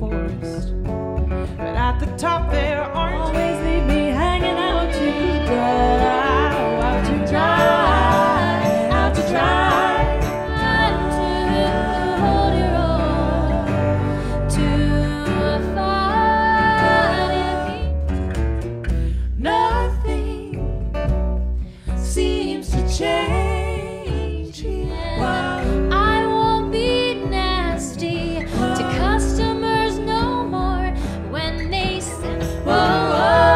forest. But at the top there aren't. Always leave me hanging out to dry, out to dry, out to dry. To hold your own, to find me. Nothing seems to change. Well, I won't be nasty to customers no more when they say, whoa,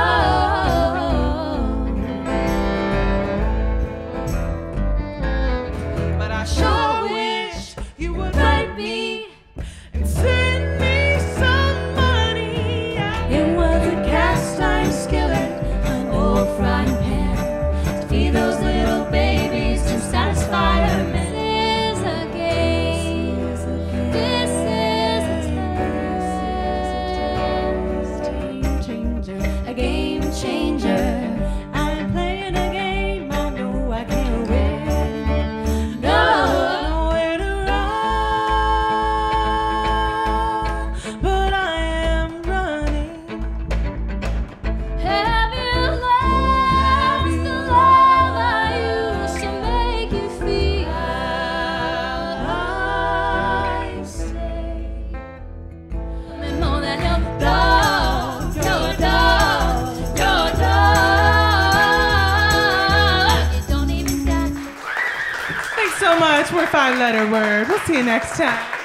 But I sure wish you would write me and send me some money. it was a cast iron skillet, an old frying pan to feed those little babies to satisfy her man. This is a game. This is a game changer. I'm playing a game I know I can't win. Nowhere to run, but I am running. Have you lost the love I used to make you feel? I say, and more than your dog, your dog, your dog. You don't even stand. Thanks so much. We're 5 Letter Word. We'll see you next time.